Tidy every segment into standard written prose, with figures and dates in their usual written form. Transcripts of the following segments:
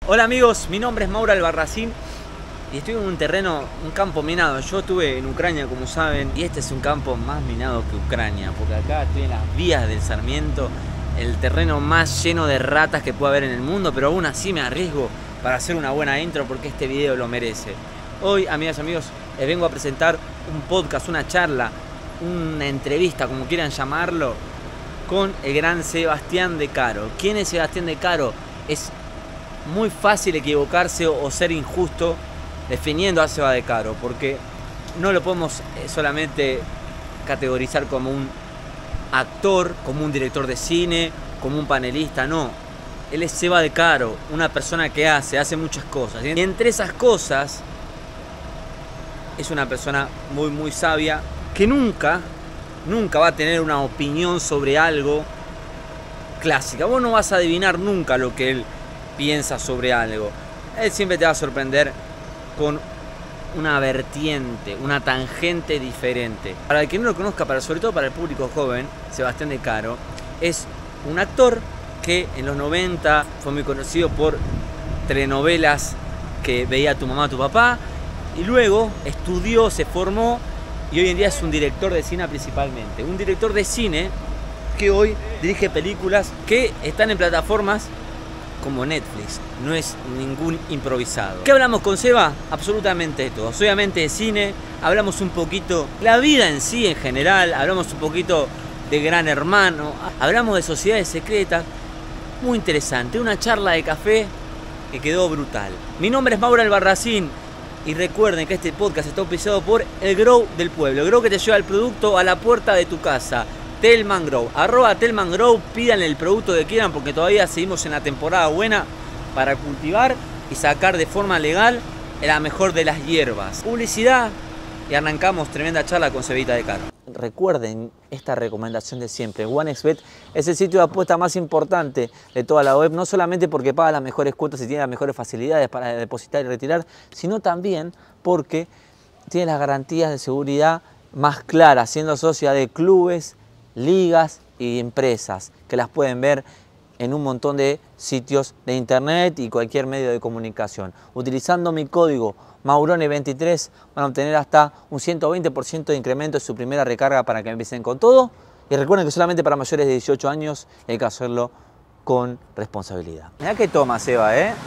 Hola amigos, mi nombre es Mauro Albarracín y estoy en un terreno, un campo minado. Yo estuve en Ucrania, como saben, y este es un campo más minado que Ucrania, porque acá estoy en las vías del Sarmiento, el terreno más lleno de ratas que puede haber en el mundo, pero aún así me arriesgo para hacer una buena intro porque este video lo merece. Hoy, amigas y amigos, les vengo a presentar un podcast, una charla, una entrevista, como quieran llamarlo, con el gran Sebastián De Caro. ¿Quién es Sebastián De Caro? Es muy fácil equivocarse o ser injusto definiendo a Seba De Caro, porque no lo podemos solamente categorizar como un actor, como un director de cine, como un panelista, no. Él es Seba De Caro, una persona que hace muchas cosas. Y entre esas cosas es una persona muy sabia que nunca va a tener una opinión sobre algo clásica. Vos no vas a adivinar nunca lo que él piensa sobre algo. Él siempre te va a sorprender con una vertiente, una tangente diferente. Para el que no lo conozca, sobre todo para el público joven, Sebastián De Caro es un actor que en los 90 fue muy conocido por telenovelas que veía tu mamá, tu papá, y luego estudió, se formó y hoy en día es un director de cine principalmente. Un director de cine que hoy dirige películas que están en plataformas como Netflix, no es ningún improvisado. ¿Qué hablamos con Seba? Absolutamente de todo. Obviamente de cine, hablamos un poquito de la vida en sí en general, hablamos un poquito de Gran Hermano, hablamos de sociedades secretas. Muy interesante, una charla de café que quedó brutal. Mi nombre es Mauro Albarracín y recuerden que este podcast está auspiciado por el Grow del pueblo, el Grow que te lleva el producto a la puerta de tu casa. Telman Grow, @Telman Grow, pidan el producto que quieran porque todavía seguimos en la temporada buena para cultivar y sacar de forma legal la mejor de las hierbas. Publicidad y arrancamos tremenda charla con Sebita De Caro. Recuerden esta recomendación de siempre, OneXBet es el sitio de apuesta más importante de toda la web, no solamente porque paga las mejores cuotas y tiene las mejores facilidades para depositar y retirar, sino también porque tiene las garantías de seguridad más claras, siendo socia de clubes, ligas y empresas que las pueden ver en un montón de sitios de internet y cualquier medio de comunicación. Utilizando mi código Maurone23 van a obtener hasta un 120% de incremento en su primera recarga para que empiecen con todo. Y recuerden que solamente para mayores de 18 años hay que hacerlo con responsabilidad. Mirá que toma, Seba, ¿eh?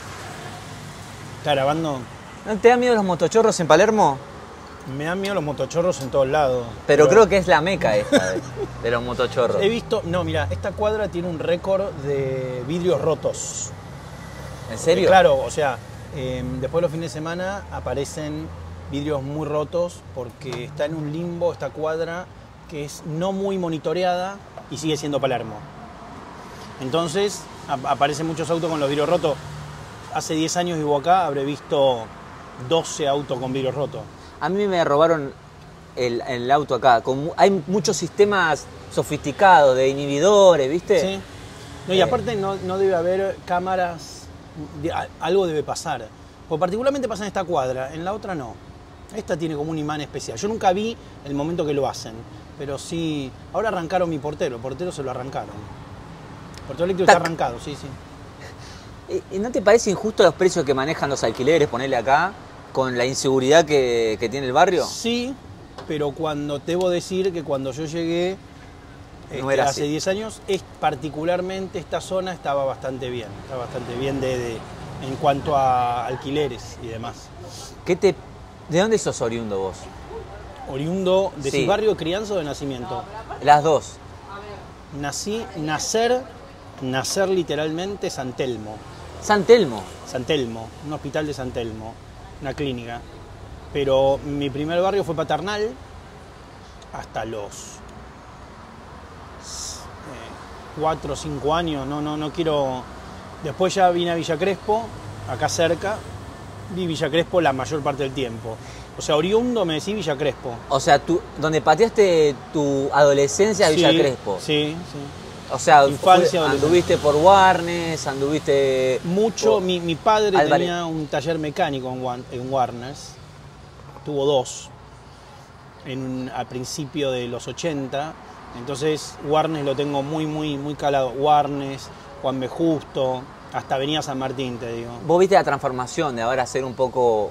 ¿Está grabando? ¿No te da miedo los motochorros en Palermo? Me dan miedo los motochorros en todos lados. Pero creo que es la meca esta de los motochorros. He visto... No, mira, esta cuadra tiene un récord de vidrios rotos. ¿En serio? Claro, o sea, después de los fines de semana aparecen vidrios muy rotos porque está en un limbo esta cuadra que es no muy monitoreada y sigue siendo Palermo. Entonces, aparecen muchos autos con los vidrios rotos. Hace 10 años vivo acá, habré visto 12 autos con vidrios rotos. A mí me robaron el auto acá. Hay muchos sistemas sofisticados de inhibidores, ¿viste? Sí. No, y aparte no debe haber cámaras, algo debe pasar. Porque particularmente pasa en esta cuadra, en la otra no. Esta tiene como un imán especial. Yo nunca vi el momento que lo hacen, pero sí... Ahora arrancaron mi portero, el portero se lo arrancaron. El portero eléctrico está arrancado, sí. ¿Y no te parece injusto los precios que manejan los alquileres, ponerle acá? ¿Con la inseguridad que tiene el barrio? Sí, pero debo decir que cuando yo llegué no era hace así. 10 años, particularmente esta zona estaba bastante bien. Estaba bastante bien en cuanto a alquileres y demás. ¿De dónde sos oriundo vos? Oriundo de Sí. su barrio, crianza o de nacimiento. Las dos. Nacer literalmente San Telmo. San Telmo. San Telmo, un hospital de San Telmo, una clínica. Pero mi primer barrio fue Paternal hasta los 4 o 5 años, no quiero... Después ya vine a Villa Crespo, acá cerca, vi Villa Crespo la mayor parte del tiempo. O sea, oriundo me decís Villa Crespo. O sea, donde pateaste tu adolescencia, Villa Crespo. Sí. O sea, Infancia, anduviste por Warnes, anduviste... Mucho, por... mi padre Álvarez. tenía un taller mecánico en Warnes, tuvo 2, a principio de los 80, entonces Warnes lo tengo muy calado. Warnes, Juan B. Justo, hasta Avenida San Martín, te digo. Vos viste la transformación de ahora ser un poco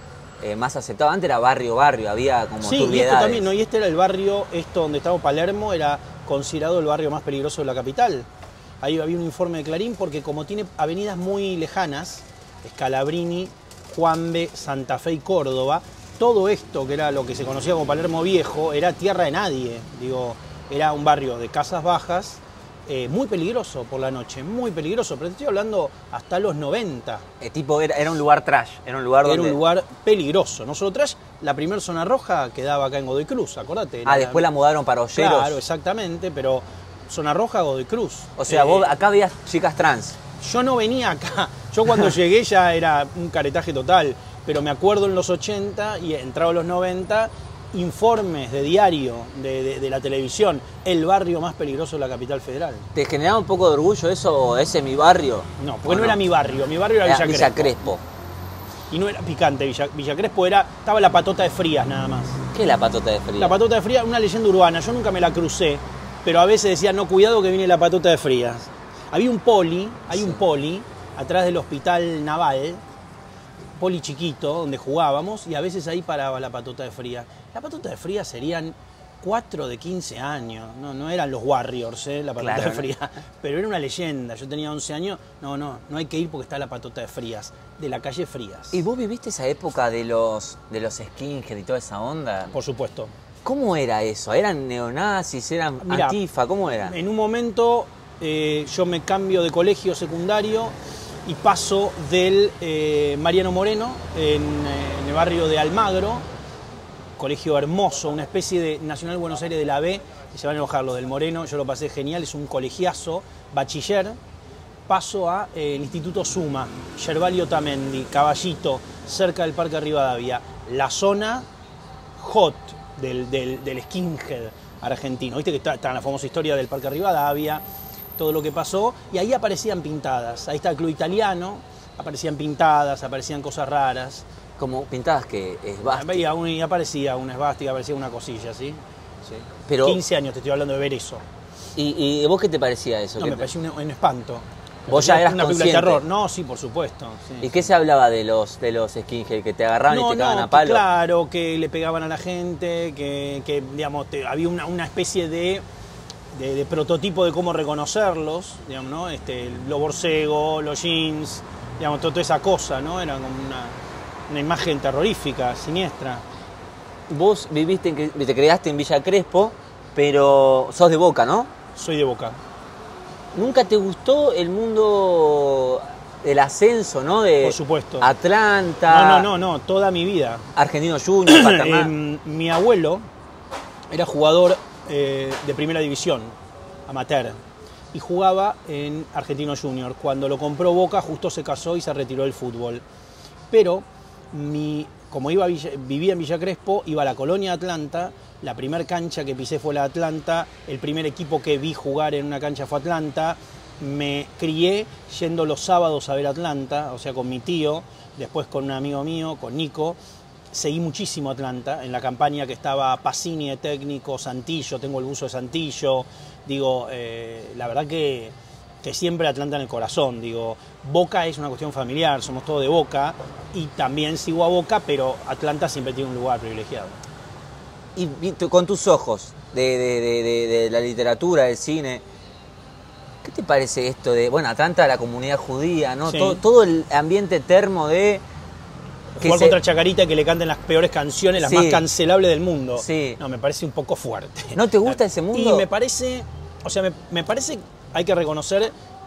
más aceptado. Antes era barrio, había como Sí, turbiedades. y esto también, ¿no? Y este era el barrio, donde estaba Palermo, era considerado el barrio más peligroso de la capital. Ahí había un informe de Clarín porque como tiene avenidas muy lejanas, Scalabrini, Juan B, Santa Fe y Córdoba, todo esto que era lo que se conocía como Palermo Viejo era tierra de nadie. Digo, era un barrio de casas bajas, muy peligroso por la noche, muy peligroso, pero te estoy hablando hasta los 90. Tipo, era un lugar trash, era un lugar donde... Era un lugar peligroso, no solo trash. La primera zona roja quedaba acá en Godoy Cruz, acordate. Después la mudaron para Olleros. Claro, exactamente, pero zona roja, Godoy Cruz. O sea, vos acá veías chicas trans. Yo no venía acá, yo cuando llegué ya era un caretaje total, pero me acuerdo en los 80 y entrado en los 90, informes de diario, de la televisión, el barrio más peligroso de la capital federal. ¿Te generaba un poco de orgullo eso, ese mi barrio? No, porque no era mi barrio era Villa Crespo. Y no era picante, Villa Crespo estaba la patota de Frías nada más. ¿Qué es la patota de Frías? La patota de Frías, una leyenda urbana, yo nunca me la crucé, pero a veces decían, no, cuidado que viene la patota de Frías. Había un poli, un poli, atrás del hospital naval, poli chiquito, donde jugábamos, y a veces ahí paraba la patota de Frías. La patota de Frías serían 4 de 15 años, no eran los Warriors, la patota de Frías, pero era una leyenda. Yo tenía 11 años, no hay que ir porque está la patota de Frías, de la calle Frías. ¿Y vos viviste esa época de los skinhead y toda esa onda? Por supuesto. ¿Cómo era eso? ¿Eran neonazis? ¿Eran antifa? ¿Cómo era? En un momento yo me cambio de colegio secundario y paso del Mariano Moreno en el barrio de Almagro, colegio hermoso, una especie de Nacional Buenos Aires de la B, que se van a enojar los del Moreno, yo lo pasé genial, es un colegiazo, bachiller. Paso a el Instituto Suma, Yervalio Tamendi, Caballito, cerca del Parque Rivadavia, la zona hot del skinhead argentino. Viste que está la famosa historia del Parque Rivadavia, todo lo que pasó, y ahí aparecían pintadas. Ahí está el Club Italiano, aparecían pintadas, aparecían cosas raras. Como pintadas que esvástica. Y aparecía una esvástica, aparecía una cosilla, ¿sí? Sí. Pero, 15 años te estoy hablando de ver eso. ¿Y vos qué te parecía eso? No, me parecía un espanto. ¿Vos ya eras una película consciente? de terror? No, sí, por supuesto. Sí, ¿Y qué se hablaba de los skinhead? ¿Que te agarraban y te cagaban a palo? Claro, que le pegaban a la gente, que digamos, había una especie de prototipo de cómo reconocerlos, digamos, ¿no? Los borcegos, los jeans, digamos, toda esa cosa, ¿no? Era como una imagen terrorífica, siniestra. Vos te criaste en Villa Crespo, pero sos de Boca, ¿no? Soy de Boca. ¿Nunca te gustó el mundo del ascenso, no? Por supuesto. Atlanta. No, toda mi vida. Argentino Junior, Paternal. Mi abuelo era jugador de primera división, amateur, y jugaba en Argentino Junior. Cuando lo compró Boca, justo se casó y se retiró del fútbol. Pero como vivía en Villa Crespo, iba a la colonia Atlanta. La primera cancha que pisé fue la Atlanta, el primer equipo que vi jugar en una cancha fue Atlanta. Me crié yendo los sábados a ver Atlanta, o sea, con mi tío, después con un amigo mío, con Nico. Seguí muchísimo Atlanta, en la campaña que estaba Pacini de técnico, Santillo, tengo el buzo de Santillo. Digo, la verdad que siempre Atlanta en el corazón. Digo, Boca es una cuestión familiar, somos todos de Boca, y también sigo a Boca, pero Atlanta siempre tiene un lugar privilegiado. Y con tus ojos de la literatura, del cine, ¿qué te parece esto de, bueno, Atlanta, la comunidad judía, ¿no? Sí. Todo el ambiente termo de... Jugar contra Chacarita, que le canten las peores canciones, las más cancelables del mundo. Sí. No, me parece un poco fuerte. ¿No te gusta ese mundo? Y me parece, me parece, hay que reconocer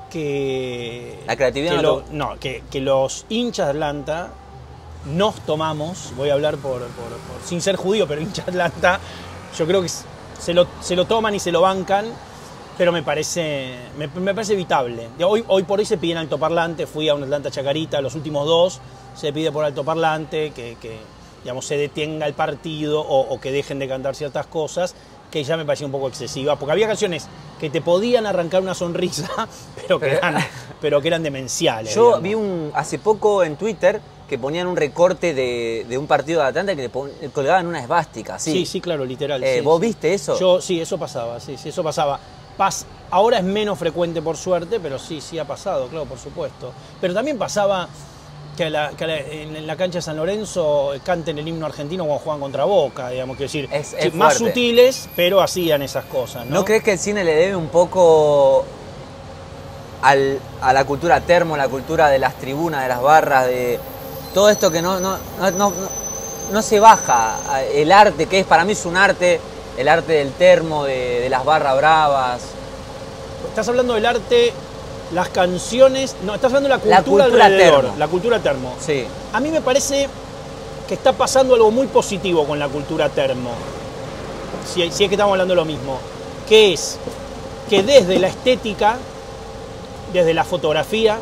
que... La creatividad que los hinchas de Atlanta nos tomamos, voy a hablar sin ser judío, pero hinchas de Atlanta, yo creo que se lo toman y se lo bancan, pero me parece evitable. Hoy por hoy se piden altoparlante, fui a un Atlanta Chacarita, los últimos dos, se pide por altoparlante que digamos, se detenga el partido o que dejen de cantar ciertas cosas, que ya me parecía un poco excesiva, porque había canciones que te podían arrancar una sonrisa, pero que eran demenciales. Yo digamos. vi hace poco en Twitter que ponían un recorte de un partido de Atlanta que le colgaban una esvástica. Sí, claro, literal. ¿Vos viste eso? Sí, eso pasaba, eso pasaba. Ahora es menos frecuente por suerte, pero sí ha pasado, claro, por supuesto. Pero también pasaba que en la cancha de San Lorenzo canten el himno argentino cuando juegan contra Boca, digamos, quiero decir, es más fuerte. sutiles, pero hacían esas cosas, ¿no? ¿No crees que el cine le debe un poco a la cultura termo, la cultura de las tribunas, de las barras, de todo esto que no se baja? El arte, que para mí es un arte, el arte del termo, de las barras bravas. Estás hablando del arte, las canciones, no, estás hablando de la cultura alrededor, termo. la cultura termo. Sí. A mí me parece que está pasando algo muy positivo con la cultura termo, si es que estamos hablando de lo mismo, que es que desde la estética, desde la fotografía,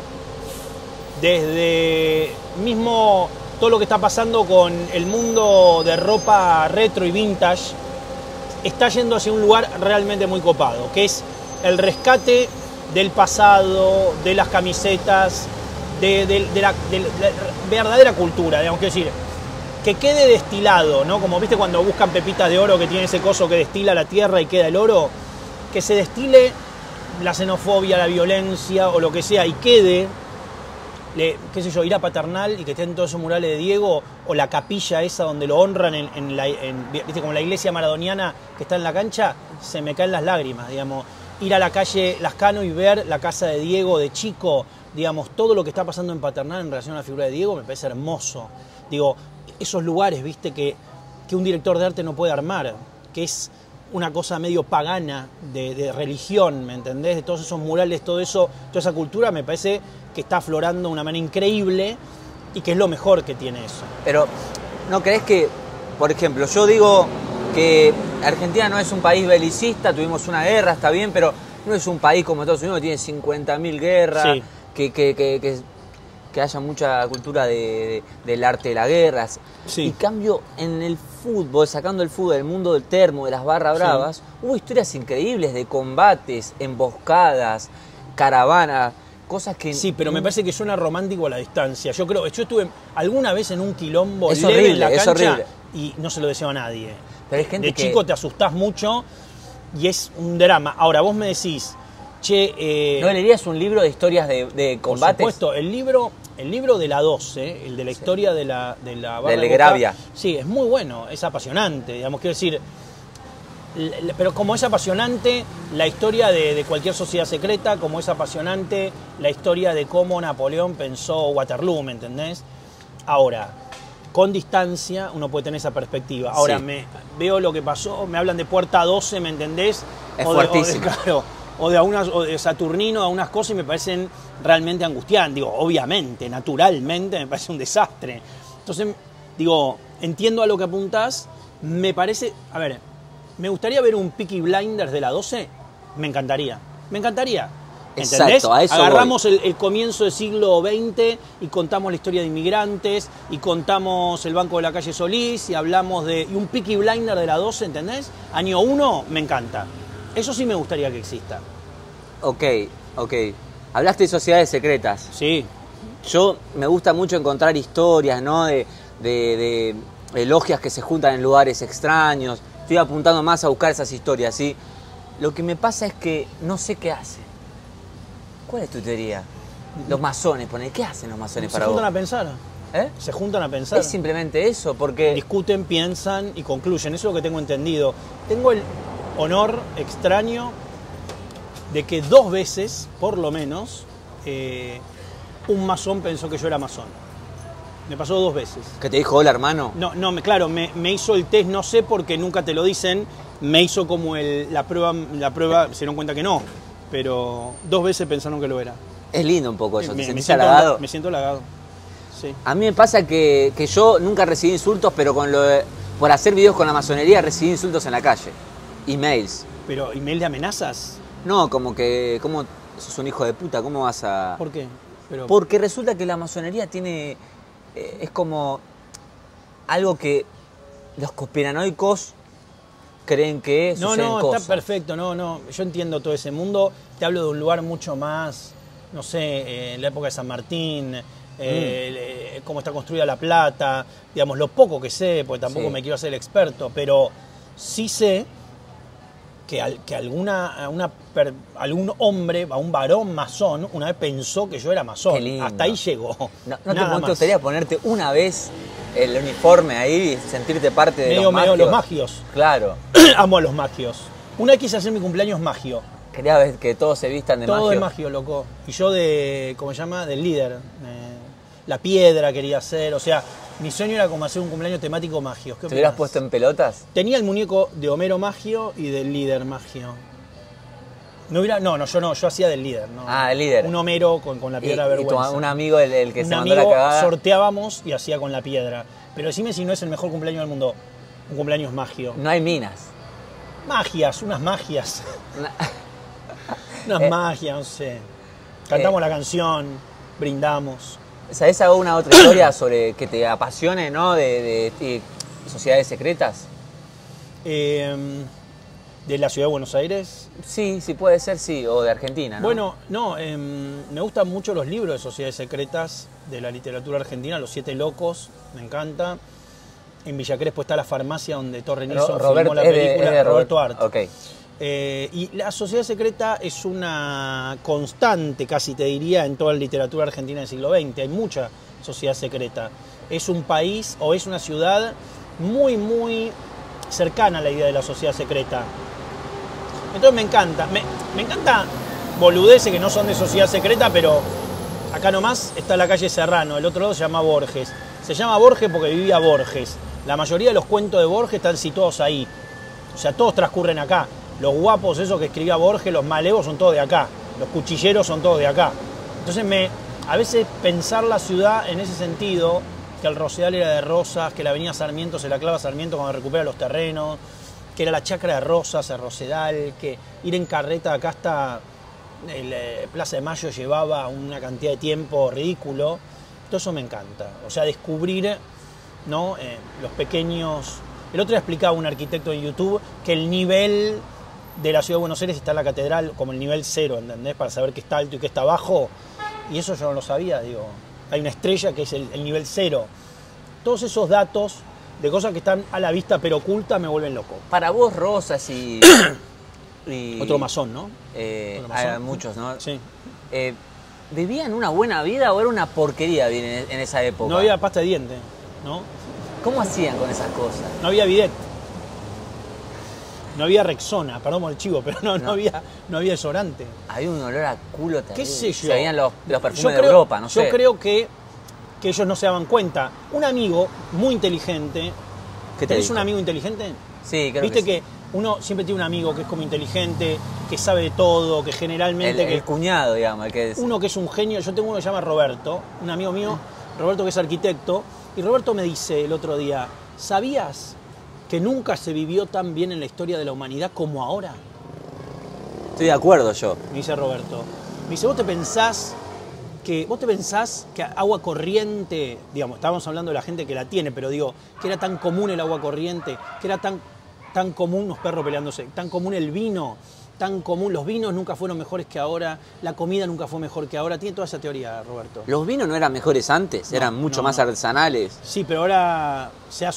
desde mismo todo lo que está pasando con el mundo de ropa retro y vintage, está yendo hacia un lugar realmente muy copado, que es el rescate del pasado, de las camisetas, de la verdadera cultura, digamos, quiero decir, que quede destilado, ¿no? Como viste cuando buscan pepitas de oro que tiene ese coso que destila la tierra y queda el oro, que se destile la xenofobia, la violencia o lo que sea y quede, qué sé yo, ir a Paternal y que estén todos esos murales de Diego o la capilla esa donde lo honran viste, como la iglesia maradoniana que está en la cancha, se me caen las lágrimas, digamos. Ir a la calle Lascano y ver la casa de Diego de chico, digamos, todo lo que está pasando en Paternal en relación a la figura de Diego me parece hermoso. Digo, esos lugares, viste, que un director de arte no puede armar, que es una cosa medio pagana de religión, ¿me entendés? De todos esos murales, todo eso, toda esa cultura me parece que está aflorando de una manera increíble y que es lo mejor que tiene eso. Pero, ¿no crees que, por ejemplo, yo digo que Argentina no es un país belicista, tuvimos una guerra, está bien, pero no es un país como Estados Unidos que tiene 50.000 guerras, Sí. que haya mucha cultura del arte de la guerra? Sí. Y cambio, en el fútbol, sacando el fútbol del mundo del termo, de las barras bravas, hubo historias increíbles de combates, emboscadas, caravanas, cosas que... Sí, pero me parece que suena romántico a la distancia. Yo estuve alguna vez en un quilombo Es leve horrible, en la es cancha horrible. y no se lo deseo a nadie. Pero hay gente de que... chico te asustás mucho y es un drama. Ahora, vos me decís, che... ¿No leerías un libro de historias de combates? Por supuesto, el libro de la 12, el de la historia de la barra Del de Gravia. Boca, sí, es muy bueno, es apasionante, digamos, quiero decir, pero como es apasionante la historia de cualquier sociedad secreta, como es apasionante la historia de cómo Napoleón pensó Waterloo, ¿me entendés? Ahora, con distancia uno puede tener esa perspectiva. Ahora, Sí. veo lo que pasó, me hablan de Puerta 12, ¿me entendés? Es fuertísimo. Claro, o de Saturnino, a unas cosas y me parecen realmente angustiantes. Digo, obviamente, naturalmente, me parece un desastre. Entonces, digo, entiendo a lo que apuntás, me parece... A ver, me gustaría ver un Peaky Blinders de la 12, me encantaría. Me encantaría. ¿Entendés? Exacto, a eso agarramos el comienzo del siglo XX y contamos la historia de inmigrantes y contamos el Banco de la Calle Solís y hablamos de... Y un Peaky Blinder de la 12, ¿entendés? Año 1, me encanta. Eso sí me gustaría que exista. Ok. Hablaste de sociedades secretas. Sí. Yo me gusta mucho encontrar historias, ¿no? De logias que se juntan en lugares extraños. Estoy apuntando más a buscar esas historias, ¿sí? Lo que me pasa es que no sé qué hacen. ¿Cuál es tu teoría? Los masones, ¿qué hacen los masones para Se vos? juntan a pensar. ¿Eh? Se juntan a pensar. Es simplemente eso, porque... Discuten, piensan y concluyen. Eso es lo que tengo entendido. Tengo el honor extraño de que 2 veces, por lo menos, un masón pensó que yo era masón. Me pasó 2 veces. ¿Que te dijo hola, hermano? No, claro, me hizo el test, no sé porque nunca te lo dicen, me hizo como la prueba, se dieron cuenta que no, pero 2 veces pensaron que lo era. Es lindo un poco eso, ¿te Me sentís siento halagado? Me siento halagado, sí. A mí me pasa que yo nunca recibí insultos, pero por hacer videos con la masonería recibí insultos en la calle. Emails. Pero, ¿email de amenazas? No, como que, ¿cómo sos un hijo de puta? ¿Cómo vas a...? ¿Por qué? Pero... Porque resulta que la masonería tiene... es como algo que los conspiranoicos creen que suceden cosas. Está perfecto, yo entiendo todo ese mundo, te hablo de un lugar mucho más, no sé, en la época de San Martín, cómo está construida La Plata, digamos, lo poco que sé, porque tampoco Sí. me quiero hacer el experto, pero sí sé que algún hombre, un varón masón, una vez pensó que yo era masón. Qué lindo. Hasta ahí llegó. ¿No te gustaría ponerte una vez el uniforme ahí y sentirte parte de medio los magios? Los magios. Claro. Amo a los magios. Una vez quise hacer mi cumpleaños magio. Quería ver que todos se vistan de magio. Todo de magio, loco. Y yo ¿cómo se llama? Del líder. La piedra quería hacer. O sea, mi sueño era como hacer un cumpleaños temático magio. ¿Te hubieras puesto en pelotas? Tenía el muñeco de Homero magio y del líder magio. Yo hacía del líder. ¿no? Ah, el líder. Un Homero con la piedra de vergüenza. Un amigo, el que un se mandó la cagada. Sorteábamos y hacía con la piedra. Pero decime si no es el mejor cumpleaños del mundo. Un cumpleaños magio. No hay minas. Magias, unas magias. Unas magias, no sé. Cantamos la canción, brindamos. ¿Sabés alguna otra historia sobre que te apasione, ¿no? de sociedades secretas? ¿De la ciudad de Buenos Aires? Sí, puede ser, sí. O de Argentina, ¿no? Bueno, no. Me gustan mucho los libros de sociedades secretas de la literatura argentina. Los Siete Locos, me encanta. En Villa Crespo está la farmacia donde Torre Nilsson filmó la película de Roberto Art. Okay. Y la sociedad secreta es una constante, casi te diría, en toda la literatura argentina del siglo XX. Hay mucha sociedad secreta. Es un país o es una ciudad muy, muy cercana a la idea de la sociedad secreta. Entonces me encanta. Me encanta boludeces que no son de sociedad secreta, pero acá nomás está la calle Serrano. El otro lado se llama Borges. Se llama Borges porque vivía Borges. La mayoría de los cuentos de Borges están situados ahí. O sea, todos transcurren acá. Los guapos, esos que escribía Borges, los malevos son todos de acá. Los cuchilleros son todos de acá. Entonces a veces pensar la ciudad en ese sentido, que el Rosedal era de Rosas, que la avenida Sarmiento se la clava Sarmiento cuando recupera los terrenos, que era la chacra de Rosas, el Rosedal, que ir en carreta acá hasta Plaza de Mayo llevaba una cantidad de tiempo ridículo. Todo eso me encanta. O sea, descubrir, ¿no? Los pequeños... El otro día explicaba un arquitecto en YouTube que el nivel de la ciudad de Buenos Aires está en la catedral como el nivel 0, ¿entendés? Para saber qué está alto y qué está bajo. Y eso yo no lo sabía, digo. Hay una estrella que es el nivel 0. Todos esos datos de cosas que están a la vista pero ocultas me vuelven loco. Para vos, Rosas y otro masón, ¿no? Otro masón. Hay muchos, ¿no? Sí. ¿Vivían una buena vida o era una porquería en esa época? No había pasta de dientes, ¿no? ¿Cómo hacían con esas cosas? No había bidet. No había Rexona, perdón por el chivo, pero no había desodorante. Había un olor a culo terrible. ¿Qué sé yo? Se veían los perfumes de Europa, no sé. Yo creo que ellos no se daban cuenta. Un amigo muy inteligente... ¿Tenés un amigo inteligente? Sí, creo ¿Viste que sí. Uno siempre tiene un amigo que es como inteligente, que sabe de todo, que generalmente... El cuñado, digamos. Uno que es un genio. Yo tengo uno que se llama Roberto, un amigo mío, Roberto, que es arquitecto. Y Roberto me dice el otro día, ¿sabías que nunca se vivió tan bien en la historia de la humanidad como ahora? Estoy de acuerdo yo. Me dice Roberto. Me dice, ¿vos te pensás que agua corriente, digamos, estábamos hablando de la gente que la tiene, pero digo, que era tan común el agua corriente, que era tan común unos perros peleándose, tan común el vino, tan común, los vinos nunca fueron mejores que ahora, la comida nunca fue mejor que ahora? Tiene toda esa teoría, Roberto. ¿Los vinos no eran mejores antes? Eran mucho más artesanales. Sí, pero ahora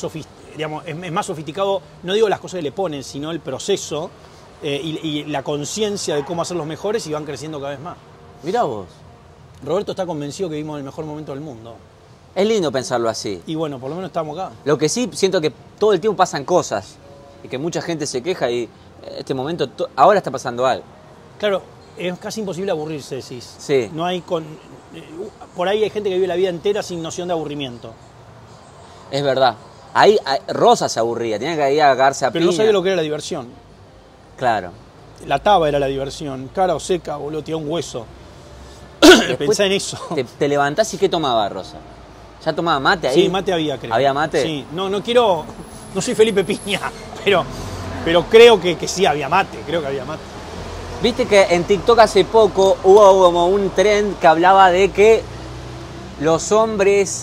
es más sofisticado, no digo las cosas que le ponen, sino el proceso y la conciencia de cómo hacerlos mejores, y van creciendo cada vez más. Mirá vos. Roberto está convencido que vivimos en el mejor momento del mundo. Es lindo pensarlo así. Y bueno, por lo menos estamos acá. Lo que sí, siento que todo el tiempo pasan cosas y que mucha gente se queja y este momento, ahora está pasando algo. Claro, es casi imposible aburrirse, decís. Sí. No hay por ahí hay gente que vive la vida entera sin noción de aburrimiento. Es verdad. Ahí Rosa se aburría, tenía que ir a cagarse a Pero piña. no sabía lo que era la diversión. Claro. La taba era la diversión. Cara o seca, boludo, tiraba un hueso. Pensá en eso. Te levantás y ¿qué tomaba Rosa? ¿Ya tomaba mate ahí? Sí, mate había, creo. ¿Había mate? Sí, no soy Felipe Piña, pero creo que sí había mate, creo que había mate. Viste que en TikTok hace poco hubo como un trend que hablaba de que los hombres,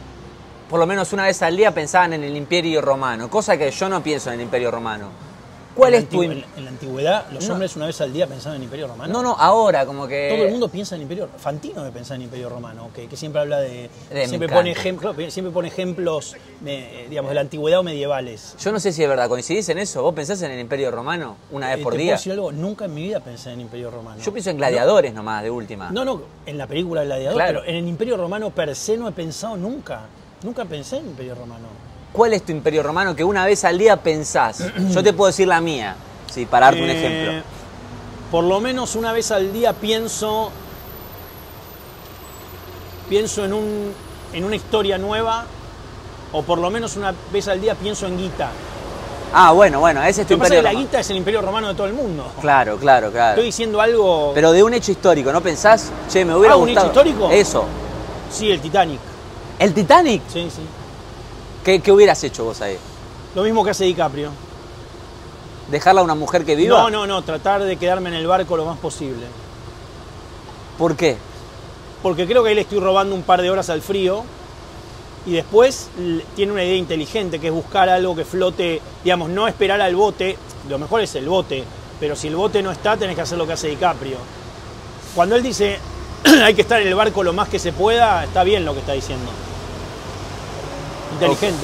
por lo menos una vez al día, pensaban en el Imperio Romano, cosa que yo no pienso en el Imperio Romano. ¿Cuál en es tu...? en la antigüedad, los No. hombres una vez al día pensaban en el Imperio Romano. No, ahora como que... Todo el mundo piensa en Imperio Fantino debe pensar en Imperio Romano, que siempre habla de... Me siempre encanta. siempre pone ejemplos, digamos, de la antigüedad o medievales. Yo no sé si es verdad, ¿coincidís en eso? ¿Vos pensás en el Imperio Romano una vez por ¿Te día? puedo decir algo? Nunca en mi vida pensé en Imperio Romano. Yo pienso en gladiadores nomás, de última. No, en la película Gladiador, Claro. pero en el Imperio Romano per se no he pensado nunca. Nunca pensé en Imperio Romano. ¿Cuál es tu Imperio Romano que una vez al día pensás? Yo te puedo decir la mía, sí, para darte un ejemplo. Por lo menos una vez al día pienso en una historia nueva, o por lo menos una vez al día pienso en guita. Ah, bueno, ese es tu Lo que pasa Imperio es que la Romano. guita es el Imperio Romano de todo el mundo. Claro. Estoy diciendo algo... Pero de un hecho histórico, ¿no pensás? Che, me hubiera ¿un gustado. hecho histórico? Eso. Sí, el Titanic. ¿El Titanic? Sí. ¿Qué hubieras hecho vos ahí? Lo mismo que hace DiCaprio. ¿Dejarla a una mujer que viva? No, tratar de quedarme en el barco lo más posible. ¿Por qué? Porque creo que ahí le estoy robando un par de horas al frío y después tiene una idea inteligente que es buscar algo que flote, digamos, no esperar al bote, lo mejor es el bote, pero si el bote no está tenés que hacer lo que hace DiCaprio. Cuando él dice hay que estar en el barco lo más que se pueda, está bien lo que está diciendo. Inteligente.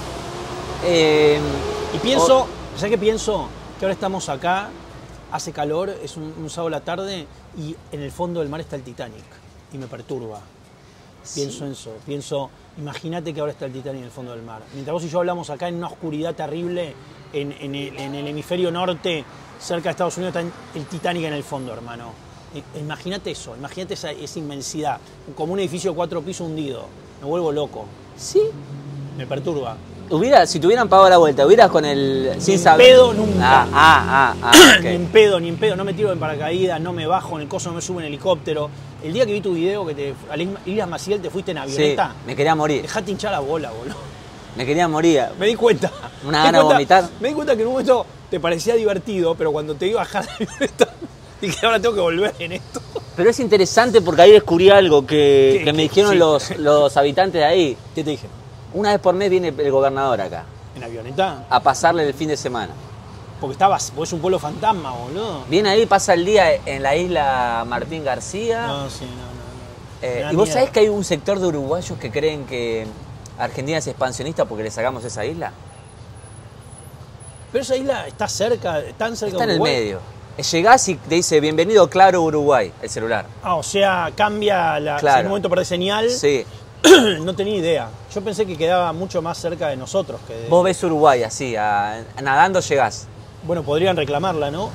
Y pienso, ¿sabes qué pienso? Que ahora estamos acá, hace calor, es un sábado a la tarde y en el fondo del mar está el Titanic y me perturba. Pienso en eso, imagínate que ahora está el Titanic en el fondo del mar. Mientras vos y yo hablamos acá en una oscuridad terrible, en el hemisferio norte, cerca de Estados Unidos, está el Titanic en el fondo, hermano. Imagínate eso, imagínate esa inmensidad, como un edificio de 4 pisos hundido. Me vuelvo loco. Sí. Me perturba. Si te hubieran pagado la vuelta, hubieras con el... Ni en pedo nunca. Ok. Ni en pedo, no me tiro en paracaídas, no me bajo en el coso, no me subo en helicóptero. El día que vi tu video que a Islas Maciel te fuiste en avioneta, Sí, me quería morir. dejate hinchar la bola, boludo. Me quería morir. Me di cuenta. Una gana de vomitar. Me di cuenta que en un momento te parecía divertido, pero cuando te iba a bajar la avioneta, dije, ahora tengo que volver en esto. Pero es interesante porque ahí descubrí algo que ¿Qué? me dijeron Sí. los habitantes de ahí. ¿Qué te dije? Una vez por mes viene el gobernador acá ¿En avioneta? a pasarle el fin de semana. Porque vos es un pueblo fantasma, boludo. Viene ahí, pasa el día en la isla Martín García. No, sí, no. Me da ¿Y vos miedo. sabés que hay un sector de uruguayos que creen que Argentina es expansionista porque le sacamos esa isla? Pero esa isla está cerca, tan cerca Está en de el Uruguay. medio. Llegás y te dice, bienvenido Claro Uruguay, el celular. Ah, o sea, cambia la... Claro. Si en un momento perdés señal, Sí. no tenía idea. Yo pensé que quedaba mucho más cerca de nosotros que de... Vos ves Uruguay así, nadando llegás. Bueno, podrían reclamarla, ¿no?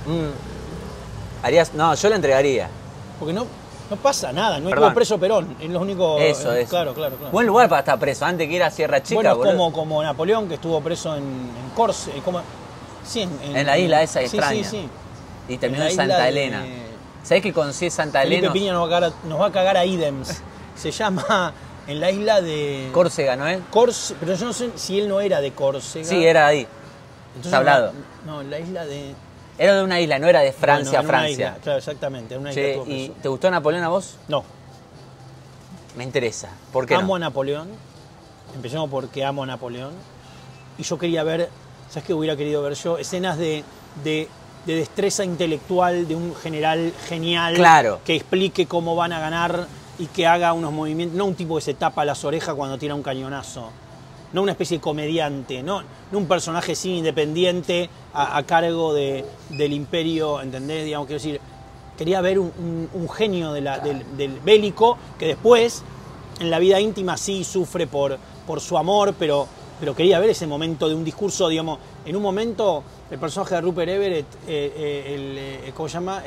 No, yo la entregaría. Porque no pasa nada, no hay Perdón. como preso Perón, es lo único... Eso. Claro. Buen lugar para estar preso, antes que ir a Sierra Chica, Bueno, boludo. como Napoleón, que estuvo preso en Córcega, sí, En la isla esa sí, extraña. Sí. Y terminó En en la Santa isla Elena. de- ¿Sabés que conocí Santa Felipe Elena? Piña nos va a cagar a ídems. Se llama en la isla de... Córcega, ¿no es? Córcega, pero yo no sé si él no era de Córcega. Sí, era ahí. Entonces, Tablado. No, la isla de... Era de una isla, no era de Francia a Bueno, en una Francia. isla, claro, exactamente, en una isla Che, estuvo ¿y preso. te gustó Napoleón a vos? No, Me interesa. ¿Por qué amo no? a Napoleón. Empecemos porque amo a Napoleón. Y yo quería ver, ¿sabes qué hubiera querido ver yo? Escenas de destreza intelectual de un general genial. Claro. Que explique cómo van a ganar y que haga unos movimientos. No un tipo que se tapa las orejas cuando tira un cañonazo. No una especie de comediante, no un personaje sin independiente a cargo del imperio, ¿entendés? Digamos, quiero decir, quería ver un genio del bélico que después, en la vida íntima, sí sufre por su amor, pero quería ver ese momento de un discurso, digamos, en un momento el personaje de Rupert Everett, ¿cómo se llama?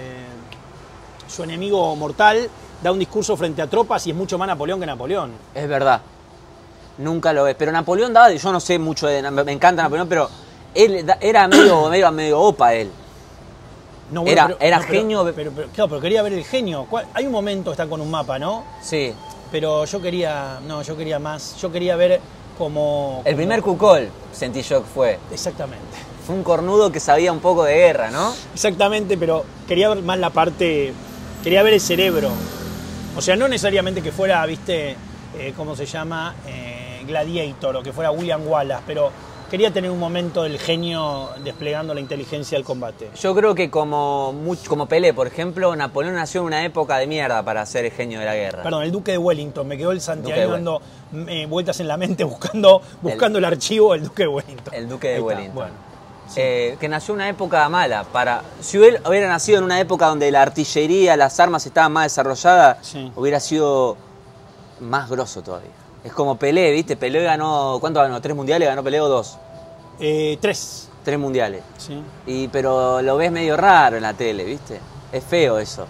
Su enemigo mortal, da un discurso frente a tropas y es mucho más Napoleón que Napoleón. Es verdad. Nunca lo ves. Pero Napoleón daba, yo no sé mucho de... Me encanta Napoleón, pero él era medio opa él. No, Era pero- genio. Claro, pero quería ver el genio. Hay un momento que está con un mapa, ¿no? Sí. Pero yo quería más. Yo quería ver como... El primer cucol, sentí yo que fue. Exactamente. Fue un cornudo que sabía un poco de guerra, ¿no? Exactamente, pero quería ver más la parte... Quería ver el cerebro. O sea, no necesariamente que fuera, viste, ¿cómo se llama? Gladiator o que fuera William Wallace, pero quería tener un momento del genio desplegando la inteligencia del combate. Yo creo que como Pelé, por ejemplo, Napoleón nació en una época de mierda para ser el genio de la guerra. Perdón, el Duque de Wellington, me quedó el santiagueño dando vueltas en la mente buscando el archivo del Duque de Wellington. El Duque de Wellington. Bueno, sí. Que nació en una época mala. Si hubiera nacido en una época donde la artillería, las armas estaban más desarrolladas, Sí. hubiera sido más grosso todavía. Es como Pelé, ¿viste? Pelé ganó, ¿cuánto ganó? ¿3 mundiales? ¿Ganó Pelé o 2? 3. 3 mundiales. Sí. Pero lo ves medio raro en la tele, ¿viste? Es feo eso.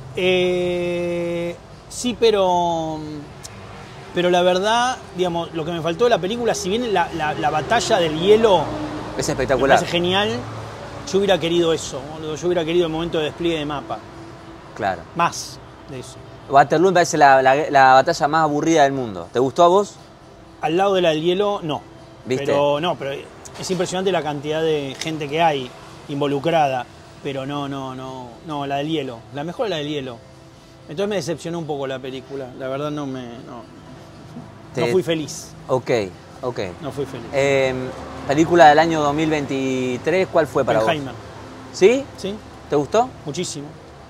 Sí, pero la verdad, digamos, lo que me faltó de la película, si bien la batalla del hielo Es me espectacular. parece genial, yo hubiera querido eso, boludo. Yo hubiera querido el momento de despliegue de mapa. Claro. Más de eso. Waterloo me parece la batalla más aburrida del mundo. ¿Te gustó a vos? Al lado de la del hielo, no. ¿Viste? Pero es impresionante la cantidad de gente que hay involucrada. Pero no, la del hielo. La mejor es la del hielo. Entonces me decepcionó un poco la película. La verdad no fui feliz. Ok. No fui feliz. Película del año 2023, ¿cuál fue para Oppenheimer. vos? ¿Sí? ¿Sí? ¿Te gustó? Muchísimo.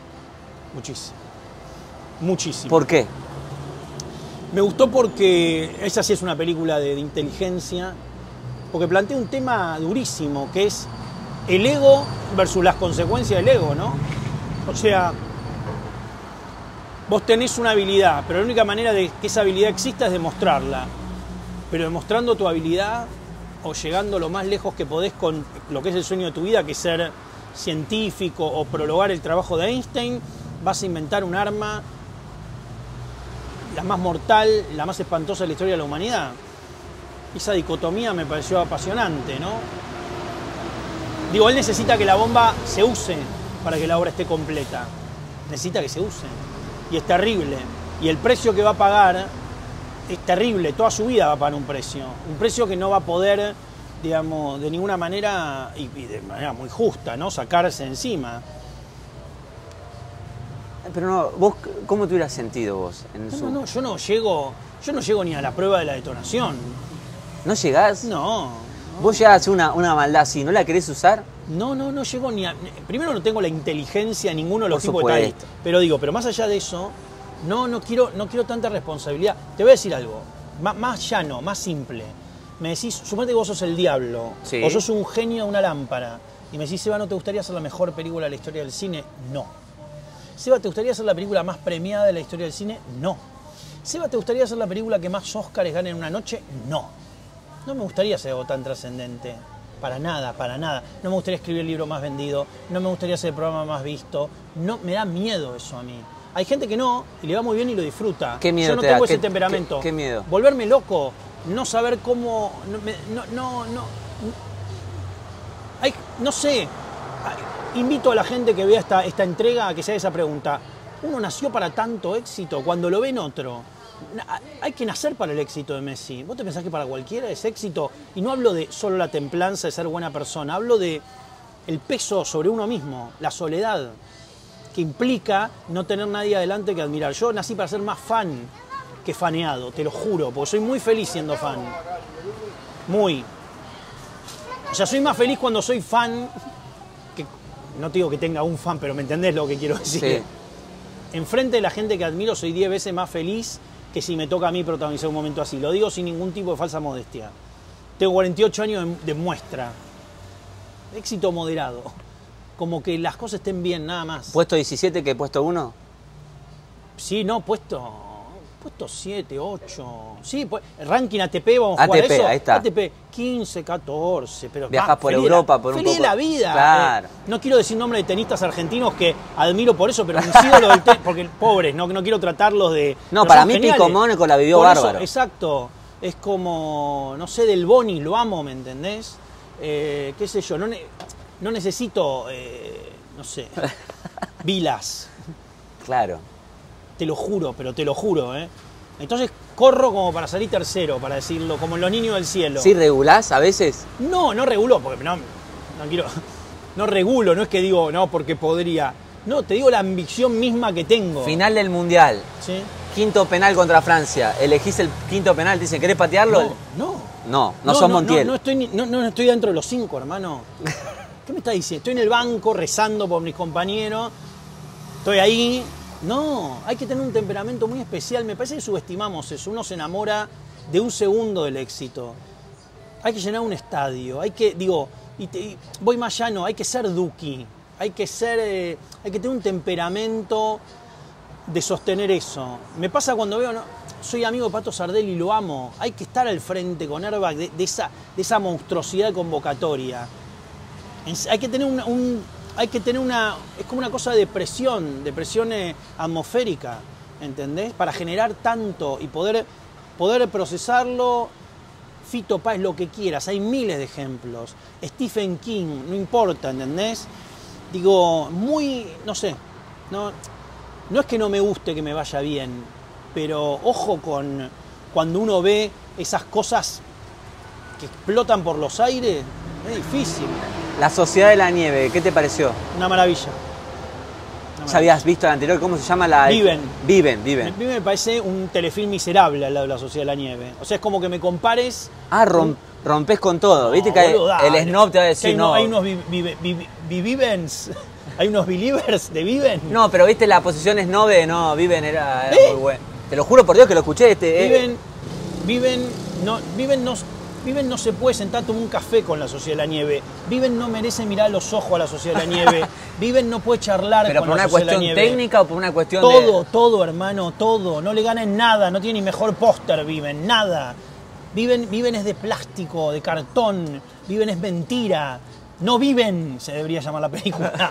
Muchísimo. ¿Por qué? Me gustó porque esa sí es una película de inteligencia, porque plantea un tema durísimo, que es el ego versus las consecuencias del ego, ¿no? O sea, vos tenés una habilidad, pero la única manera de que esa habilidad exista es demostrarla. Pero demostrando tu habilidad o llegando lo más lejos que podés con lo que es el sueño de tu vida, que es ser científico o prologar el trabajo de Einstein, vas a inventar un arma la más mortal, la más espantosa de la historia de la humanidad. Esa dicotomía me pareció apasionante, ¿no? Digo, él necesita que la bomba se use para que la obra esté completa. Necesita que se use. Y es terrible. Y el precio que va a pagar es terrible. Toda su vida va a pagar un precio. Un precio que no va a poder, digamos, de ninguna manera, y de manera muy justa, ¿no?, sacarse encima. Pero no, vos, ¿cómo te hubieras sentido vos? No, yo no llego ni a la prueba de la detonación. ¿No llegás? No. ¿Vos llegás a hacer una maldad así, no la querés usar? No llego ni a... Primero no tengo la inteligencia de ninguno de los tipos que supuesto. está ahí. Pero más allá de eso, no quiero tanta responsabilidad. Te voy a decir algo, más llano, más simple. Me decís, suponete que vos sos el diablo, sí, o sos un genio de una lámpara, y me decís, Seba, ¿no te gustaría hacer la mejor película de la historia del cine? No. Seba, ¿te gustaría hacer la película más premiada de la historia del cine? No. Seba, ¿te gustaría hacer la película que más Óscares gane en una noche? No. No me gustaría hacer algo tan trascendente. Para nada. No me gustaría escribir el libro más vendido. No me gustaría hacer el programa más visto. No, me da miedo eso a mí. Hay gente que no, y le va muy bien y lo disfruta. ¿Qué miedo Yo no te da? tengo ese temperamento. ¿Qué miedo? Volverme loco. No saber cómo... No sé. Invito a la gente que vea esta entrega a que se haga esa pregunta. ¿Uno nació para tanto éxito? Cuando lo ven otro. Hay que nacer para el éxito de Messi. ¿Vos te pensás que para cualquiera es éxito? Y no hablo de solo la templanza de ser buena persona. Hablo de el peso sobre uno mismo, la soledad, que implica no tener nadie adelante que admirar. Yo nací para ser más fan que faneado, te lo juro, porque soy muy feliz siendo fan. Muy. O sea, soy más feliz cuando soy fan... No te digo que tenga un fan, pero me entendés lo que quiero decir. Sí. Enfrente de la gente que admiro soy 10 veces más feliz que si me toca a mí protagonizar un momento así. Lo digo sin ningún tipo de falsa modestia. Tengo 48 años de muestra. Éxito moderado. Como que las cosas estén bien, nada más. ¿Puesto 17 que puesto 1? Sí, no, puesto 7, 8. Sí, pues, ranking ATP, vamos a jugar ATP, eso. ahí está. ATP 15, 14. Pero viajás por Europa por un poco. Feliz la vida. Claro. No quiero decir nombre de tenistas argentinos que admiro por eso, pero mis ídolos del tenis, porque pobres, no quiero tratarlos de... No, pero para son mí geniales. Pico Mónaco la vivió Por eso, bárbaro. exacto. Es como, no sé, Del Boni, lo amo, ¿me entendés? Qué sé yo, no necesito, no sé, Vilas. Claro. Te lo juro, pero te lo juro, ¿eh? Entonces corro como para salir tercero, para decirlo, como en Los Niños del Cielo. ¿Sí regulás a veces? No regulo, porque no quiero... No regulo, no es que digo, no, porque podría. No, te digo la ambición misma que tengo. Final del Mundial. ¿Sí? quinto penal contra Francia. Elegís el quinto penal, te dicen, ¿querés patearlo? No sos Montiel. No estoy dentro de los 5, hermano. ¿Qué me está diciendo? Estoy en el banco rezando por mis compañeros. Estoy ahí. No, hay que tener un temperamento muy especial. Me parece que subestimamos eso. Uno se enamora de un segundo del éxito. Hay que llenar un estadio. Hay que, voy más llano, hay que ser Duki. Hay que tener un temperamento de sostener eso. Me pasa cuando veo, soy amigo de Pato Sardelli y lo amo. Hay que estar al frente con Airbag de esa monstruosidad de convocatoria. Hay que tener es como una cosa de presión atmosférica, ¿entendés? Para generar tanto y poder procesarlo. Fito Páez, lo que quieras, hay miles de ejemplos. Stephen King, no importa, ¿entendés? No sé, no es que no me guste que me vaya bien, pero ojo con cuando uno ve esas cosas que explotan por los aires, es difícil. La Sociedad de la Nieve, ¿qué te pareció? Una maravilla. ¿Ya habías visto la anterior? ¿Cómo se llama la...? Viven. Viven. A mí me parece un telefilm miserable al lado de La Sociedad de la Nieve. O sea, es como que me compares... rompes con todo. ¿Viste que boludo, el snob te va a decir no? Hay unos vivens, hay unos believers de Viven. No, pero viste la posición snob de no, Viven era muy bueno. Te lo juro por Dios que lo escuché. Viven no se puede sentar a tomar un café con La Sociedad de la Nieve. Viven no merece mirar a los ojos a La Sociedad de la Nieve. Viven no puede charlar con La Sociedad de la Nieve. ¿Pero por una cuestión técnica o por una cuestión Todo, hermano, todo. No le ganan nada, no tiene ni mejor póster Viven, nada. Viven es de plástico, de cartón. Viven es mentira. No Viven, se debería llamar la película.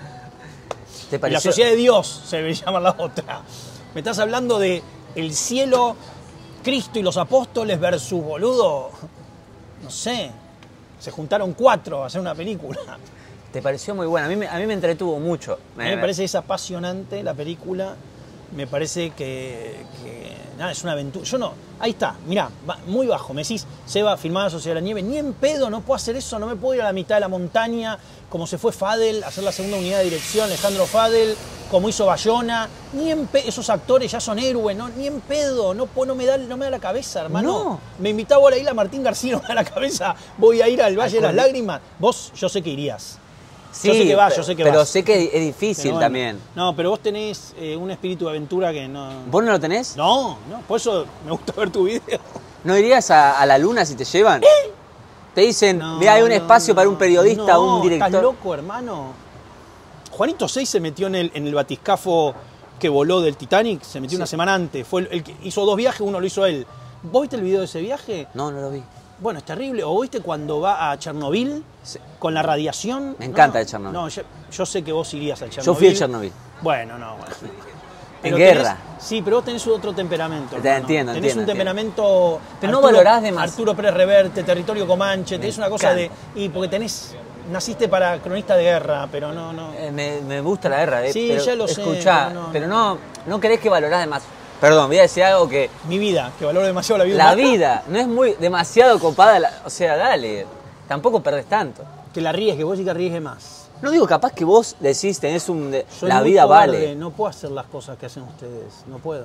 ¿Te pareció? La Sociedad de Dios se debería llamar la otra. Me estás hablando de el cielo, Cristo y los apóstoles versus, boludo... No sé, se juntaron 4 a hacer una película. ¿Te pareció muy buena? A mí me entretuvo mucho. A mí me parece que es apasionante la película. Me parece que nada, es una aventura. Ahí está, mirá, muy bajo. Me decís, Seba, filmada La Sociedad de la Nieve. Ni en pedo, no puedo hacer eso, no me puedo ir a la mitad de la montaña, como se fue Fadel, a hacer la segunda unidad de dirección, Alejandro Fadel, como hizo Bayona. Ni en pedo, esos actores ya son héroes, ni en pedo, no me da la cabeza, hermano. No. Me invitaba a la isla Martín García, no me da la cabeza, voy a ir al Valle de las Lágrimas. Vos, yo sé que irías. Sí, yo sé que vas, yo sé que pero vas. sé que es difícil también. No, pero vos tenés un espíritu de aventura que no... ¿Vos no lo tenés? No, por eso me gusta ver tu video. ¿No irías a la luna si te llevan? Te dicen, ve, hay un espacio para un periodista, un director. ¿Estás loco, hermano? Juanito 6 se metió en el batiscafo que voló del Titanic, se metió una semana antes. Fue el que hizo 2 viajes, uno lo hizo él. ¿Vos viste el video de ese viaje? No lo vi. Bueno, es terrible. ¿O viste cuando va a Chernobyl con la radiación? Me encanta el Chernobyl. No, yo sé que vos irías al Chernobyl. Yo fui a Chernobyl. Bueno. En guerra. Sí, pero vos tenés otro temperamento. Entiendo. Tenés un temperamento... Pero no valorás demasiado. Arturo Pérez Reverte, Territorio Comanche, tenés una cosa de... Y porque naciste para cronista de guerra, pero no... Me gusta la guerra, Sí, pero ya lo sé. Pero no creés que valorás demasiado. Perdón, voy a decir algo que... Mi vida, que valoro demasiado la vida. La vida, no es demasiado copada, o sea, dale, tampoco perdés tanto. Que la arriesgue, vos sí que arriesgue más. No digo, capaz que vos decís, tenés la muy vida cobarde, vale. No puedo hacer las cosas que hacen ustedes, no puedo.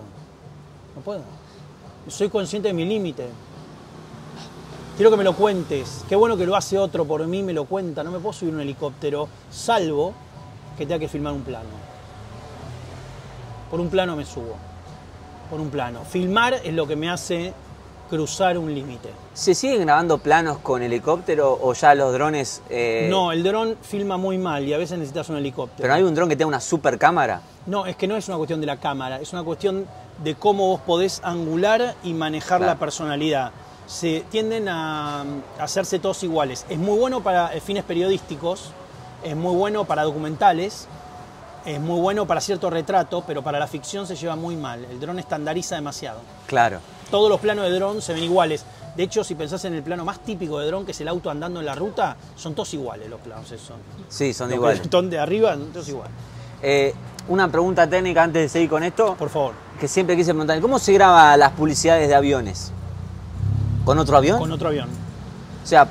Soy consciente de mi límite. Quiero que me lo cuentes. Qué bueno que lo hace otro por mí, me lo cuenta. No me puedo subir a un helicóptero, salvo que tenga que filmar un plano. Por un plano me subo. Por un plano. Filmar es lo que me hace cruzar un límite. ¿Se siguen grabando planos con helicóptero o ya los drones...? No, el dron filma muy mal y a veces necesitas un helicóptero. ¿Pero no hay un dron que tenga una super cámara? No, es que no es una cuestión de la cámara, es una cuestión de cómo vos podés angular y manejar la personalidad. Se tienden a hacerse todos iguales. Es muy bueno para fines periodísticos, es muy bueno para documentales, es muy bueno para cierto retrato, pero para la ficción se lleva muy mal. El dron estandariza demasiado. Claro. Todos los planos de dron se ven iguales. De hecho, si pensás en el plano más típico de dron, que es el auto andando en la ruta, son todos iguales los planos esos. Sí, son iguales. Los de arriba, son todos iguales. Una pregunta técnica antes de seguir con esto. Por favor. Que siempre quise preguntar. ¿Cómo se graba las publicidades de aviones? ¿Con otro avión? Con otro avión. O sea,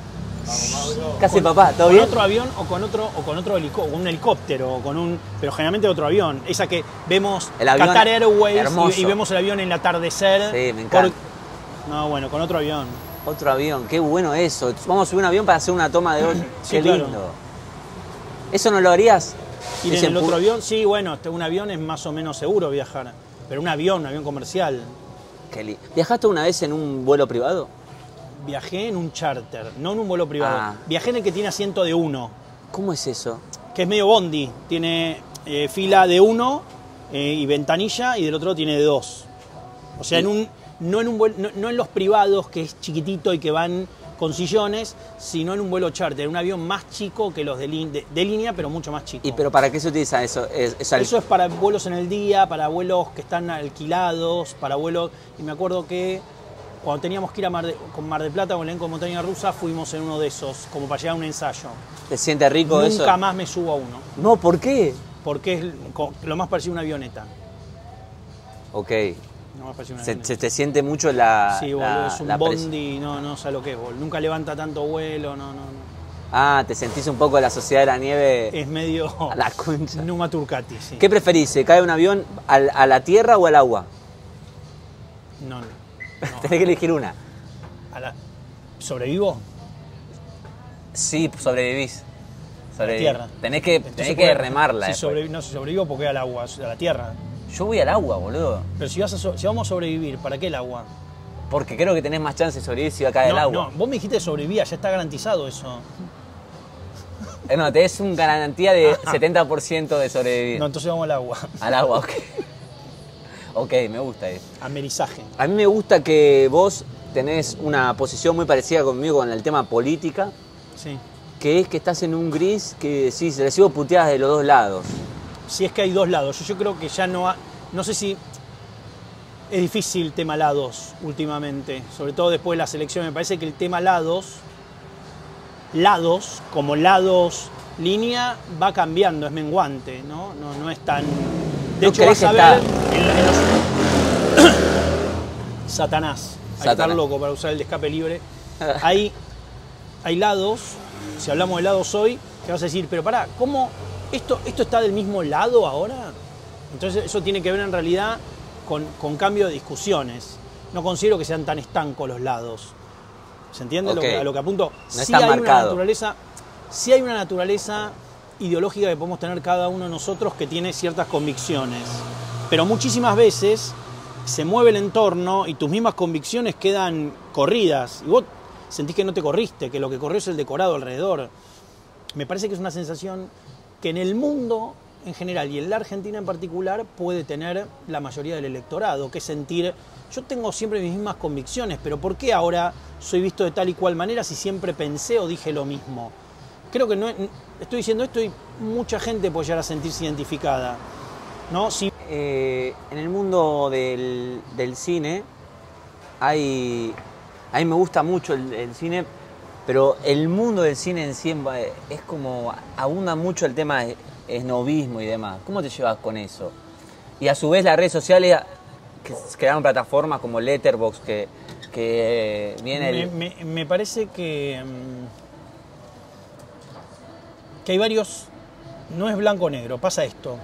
¿Qué hace papá? ¿Todo con bien? otro avión o con un helicóptero, pero generalmente otro avión. Esa que vemos El avión Qatar Airways hermoso. y vemos el avión en el atardecer. Sí, me encanta. No, bueno, con otro avión. Otro avión, qué bueno eso. Vamos a subir un avión para hacer una toma de hoy. Sí, Qué claro. lindo. ¿Eso no lo harías? Ir en Ese el otro avión, sí, bueno, un avión es más o menos seguro viajar. Pero un avión comercial. ¿Viajaste una vez en un vuelo privado? Viajé en un charter, no en un vuelo privado. Ah. Viajé en el que tiene asiento de 1, ¿Cómo es eso? que es medio bondi. Tiene fila de 1 y ventanilla, y del otro tiene de 2. O sea, no en los privados, que es chiquitito y que van con sillones, sino en un vuelo charter, un avión más chico que los de línea, pero mucho más chico. ¿Y pero para qué se utiliza eso? Eso es para vuelos en el día, para vuelos que están alquilados, para vuelos... Y me acuerdo que cuando teníamos que ir con Mar del Plata, con el elenco de Montaña Rusa, fuimos en uno de esos, como para llegar a un ensayo. ¿Te sientes rico eso? Nunca más me subo a uno, No, ¿por qué? porque es lo más parecido a una avioneta. Ok. Lo más parecido a una Se avioneta. te siente mucho la... Sí, boludo, es un la presión. bondi, no sé lo que es, boludo. Nunca levanta tanto vuelo, no. Ah, te sentís un poco la sociedad de la nieve Es medio a la concha. Numa Turcati, sí. ¿Qué preferís? ¿Se cae un avión a la tierra o al agua? No. Tenés que elegir una. ¿Sobrevivo? Sí, sobrevivís. Tierra. Tenés que remarla. Si después. sobrevivo, porque al agua, a la tierra. Yo voy al agua, boludo. Pero si vamos a sobrevivir, ¿para qué el agua? Porque creo que tenés más chance de sobrevivir si va a caer el agua. No, vos me dijiste sobrevivía, ya está garantizado eso. No, tenés una garantía de 70% de sobrevivir. No, entonces vamos al agua. Al agua, ok. Ok, me gusta eso. Amerizaje. A mí me gusta que vos tenés una posición muy parecida conmigo con el tema política, Sí. que es que estás en un gris que decís, recibo puteadas de los dos lados. Si es que hay dos lados. Yo creo que ya no sé si es difícil el tema lados últimamente, sobre todo después de las elecciones. Me parece que el tema lados como lados línea, va cambiando, es menguante, no es tan... De hecho, vas a ver Satanás. Hay que estar loco para usar el de escape libre. Hay lados, si hablamos de lados hoy, que vas a decir, pero pará, ¿cómo esto está del mismo lado ahora? Entonces eso tiene que ver en realidad con cambio de discusiones. No considero que sean tan estancos los lados. ¿Se entiende a lo que apunto? No está marcado. Sí hay una naturaleza ideológica que podemos tener cada uno de nosotros que tiene ciertas convicciones. Pero muchísimas veces se mueve el entorno y tus mismas convicciones quedan corridas. Y vos sentís que no te corriste, que lo que corrió es el decorado alrededor. Me parece que es una sensación que en el mundo en general y en la Argentina en particular puede tener la mayoría del electorado, que es sentir, yo tengo siempre mis mismas convicciones, pero ¿por qué ahora soy visto de tal y cual manera si siempre pensé o dije lo mismo? Creo que no estoy diciendo esto y mucha gente puede llegar a sentirse identificada, ¿no? Si... en el mundo del cine a mí me gusta mucho el cine, pero el mundo del cine en sí es como abunda mucho el tema de esnobismo y demás. ¿Cómo te llevas con eso? Y a su vez las redes sociales que crearon plataformas como Letterboxd que viene me parece que hay varios, no es blanco o negro, pasa esto.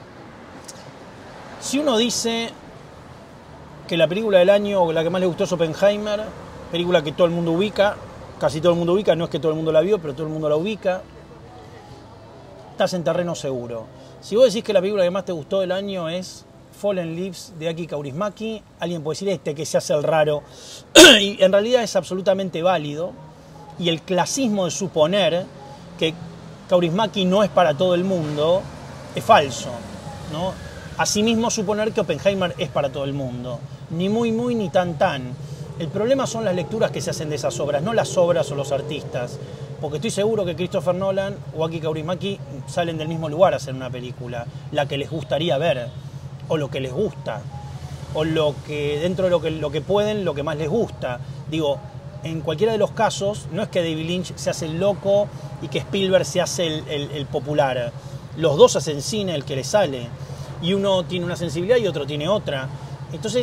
Si uno dice que la película del año o la que más le gustó es Oppenheimer, película que todo el mundo ubica, casi todo el mundo ubica, no es que todo el mundo la vio, pero todo el mundo la ubica, estás en terreno seguro. Si vos decís que la película que más te gustó del año es Fallen Leaves de Aki Kaurismäki, alguien puede decir que se hace el raro, y en realidad es absolutamente válido, y el clasismo de suponer que Kaurismäki no es para todo el mundo es falso, ¿no? Asimismo, suponer que Oppenheimer es para todo el mundo, ni muy ni tan. El problema son las lecturas que se hacen de esas obras, no las obras o los artistas, porque estoy seguro que Christopher Nolan o Aki Kaurismäki salen del mismo lugar a hacer una película, la que les gustaría ver, o lo que les gusta, o lo que dentro de lo que pueden, lo que más les gusta. Digo, en cualquiera de los casos, no es que David Lynch se hace el loco y que Spielberg se hace el popular. Los dos hacen cine, el que les sale. Y uno tiene una sensibilidad y otro tiene otra. Entonces,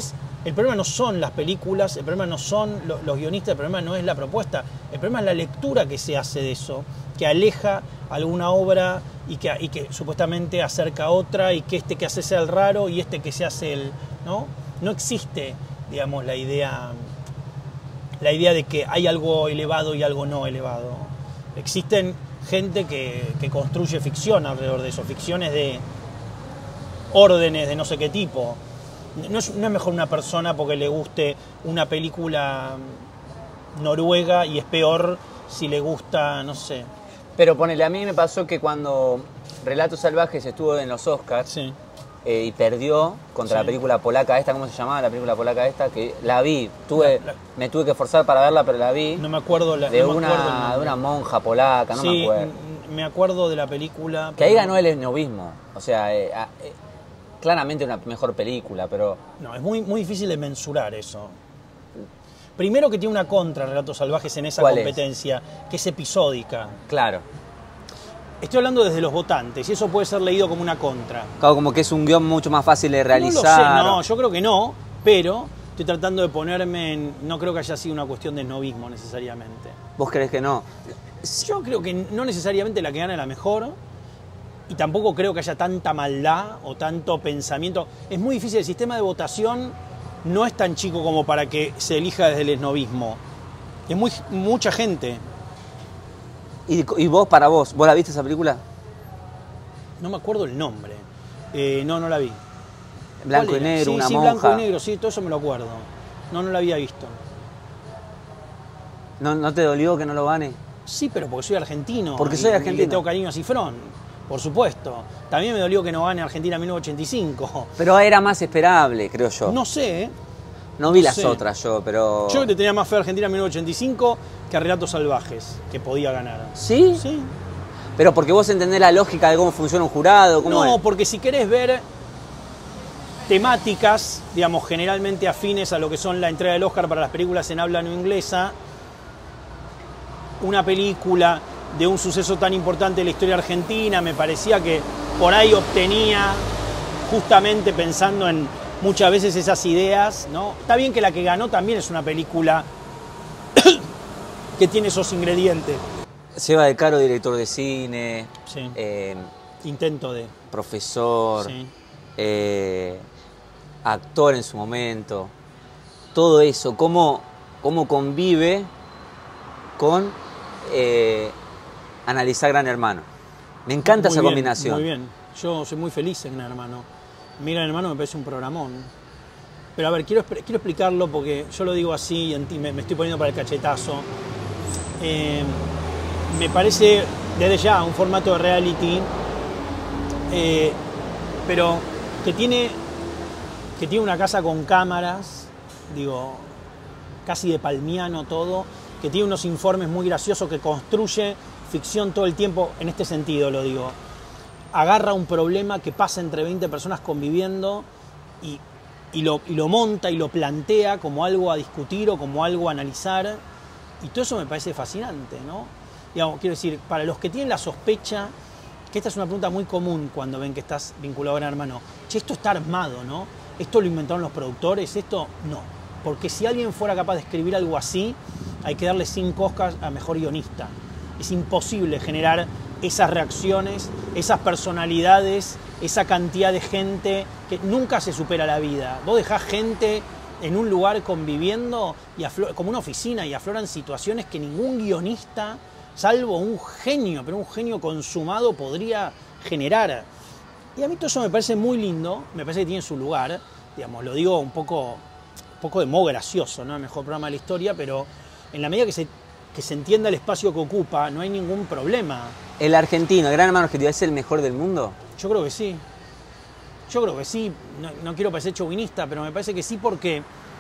El problema no son las películas, el problema no son los guionistas, el problema no es la propuesta, el problema es la lectura que se hace de eso, que aleja alguna obra y que supuestamente acerca a otra, y que este que hace sea el raro y este que se hace el... ¿no? No existe, digamos, la idea de que hay algo elevado y algo no elevado. Existen gente que construye ficción alrededor de eso, ficciones de órdenes de no sé qué tipo. No es mejor una persona porque le guste una película noruega y es peor si le gusta, no sé. Pero ponele, a mí me pasó que cuando Relatos Salvajes estuvo en los Oscars, Sí. Y perdió contra Sí. la película polaca esta, ¿cómo se llamaba la película polaca esta? Que la vi, me tuve que esforzar para verla, pero la vi. No me acuerdo de no me acuerdo el nombre. una monja polaca, no Sí, me acuerdo. me acuerdo de la película. Que ahí pero ganó el esnovismo. O sea, claramente una mejor película, pero... no, es muy, muy difícil de mensurar eso. Primero que tiene una contra Relatos Salvajes en esa ¿Cuál es? competencia, que es episódica. Claro. Estoy hablando desde los votantes y eso puede ser leído como una contra. Claro, como que es un guión mucho más fácil de No lo realizar. sé, no, yo creo que no, pero estoy tratando de ponerme en... No creo que haya sido una cuestión de esnovismo necesariamente. ¿Vos crees que no? Yo creo que no necesariamente la que gana es la mejor, y tampoco creo que haya tanta maldad o tanto pensamiento. Es muy difícil, el sistema de votación no es tan chico como para que se elija desde el esnovismo. Es mucha gente. ¿Y vos, para vos la viste esa película? No me acuerdo el nombre. No la vi. Blanco ¿Cuál y era? negro, Sí, una sí, monja. blanco y negro, sí, todo eso me lo acuerdo. No la había visto. ¿No te dolió que no lo gane? Sí, pero porque soy argentino. Porque soy y argentino. le tengo cariño a Cifrón, por supuesto. También me dolió que no gane Argentina en 1985. Pero era más esperable, creo yo. No sé, ¿eh? No vi no las sé. otras yo, pero... Yo le tenía más fe a Argentina en 1985 que a Relatos Salvajes, que podía ganar. ¿Sí? Sí. Pero porque vos entendés la lógica de cómo funciona un jurado, cómo No, es. porque si querés ver temáticas, digamos, generalmente afines a lo que son la entrega del Oscar para las películas en habla no inglesa, una película de un suceso tan importante de la historia argentina, me parecía que por ahí obtenía, justamente pensando en muchas veces esas ideas, ¿no? Está bien que la que ganó también es una película que tiene esos ingredientes. Seba De Caro, director de cine, Sí. Intento de... profesor, Sí. actor en su momento. Todo eso, cómo convive con analizar Gran Hermano. Me encanta esa combinación. Muy bien. Yo soy muy feliz en Gran Hermano. Mi Gran Hermano me parece un programón. Pero a ver, quiero explicarlo porque yo lo digo así y me estoy poniendo para el cachetazo. Me parece desde ya un formato de reality, pero que tiene una casa con cámaras, digo, casi de palmiano todo, que tiene unos informes muy graciosos, que construye ficción todo el tiempo, en este sentido lo digo. Agarra un problema que pasa entre 20 personas conviviendo y lo monta y lo plantea como algo a discutir o como algo a analizar, y todo eso me parece fascinante, ¿no? Digamos, quiero decir, para los que tienen la sospecha, que esta es una pregunta muy común cuando ven que estás vinculado a Gran Hermano, che, esto está armado, ¿no? ¿Esto lo inventaron los productores? Esto no. Porque si alguien fuera capaz de escribir algo así, hay que darle 5 Oscars a mejor guionista. Es imposible generar esas reacciones, esas personalidades, esa cantidad de gente que nunca se supera la vida. Vos dejás gente en un lugar conviviendo y como una oficina, y afloran situaciones que ningún guionista, salvo un genio, pero un genio consumado, podría generar. Y a mí todo eso me parece muy lindo, me parece que tiene su lugar, digamos, lo digo un poco de modo gracioso, ¿no? El mejor programa de la historia, pero en la medida que se entienda el espacio que ocupa, no hay ningún problema. ¿El argentino, el Gran Hermano argentino, es el mejor del mundo? Yo creo que sí. Yo creo que sí. No quiero parecer chauvinista, pero me parece que sí porque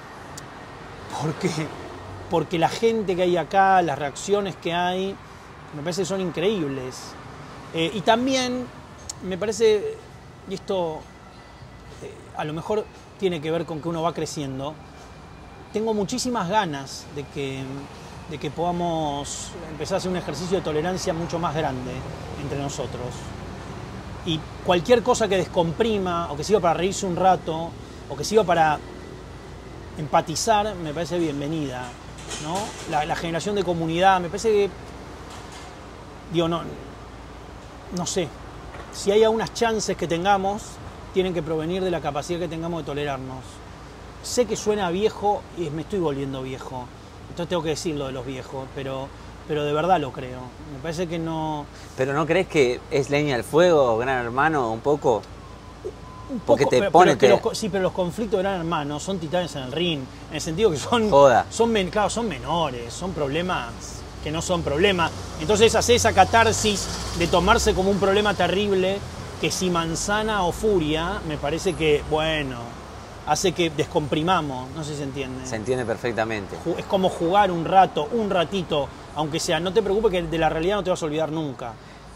la gente que hay acá, las reacciones que hay, me parece que son increíbles. Y también me parece, y esto a lo mejor tiene que ver con que uno va creciendo, tengo muchísimas ganas de que podamos empezar a hacer un ejercicio de tolerancia mucho más grande entre nosotros. Y cualquier cosa que descomprima, o que sirva para reírse un rato, o que sirva para empatizar me parece bienvenida, ¿no? La generación de comunidad, me parece que, digo, no sé, si hay algunas chances que tengamos, tienen que provenir de la capacidad que tengamos de tolerarnos. Sé que suena viejo y me estoy volviendo viejo, entonces tengo que decirlo de los viejos, pero de verdad lo creo. Me parece que no... ¿Pero no crees que es leña al fuego, Gran Hermano, un poco? Porque poco, te pone... sí, pero los conflictos de Gran Hermano son titanes en el ring, en el sentido que son... Joda. Claro, son menores, son problemas que no son problemas. Entonces hace esa catarsis de tomarse como un problema terrible, que si manzana o furia, me parece que, bueno, hace que descomprimamos, no sé si se entiende. Se entiende perfectamente. Es como jugar un ratito, aunque sea, no te preocupes que de la realidad no te vas a olvidar nunca.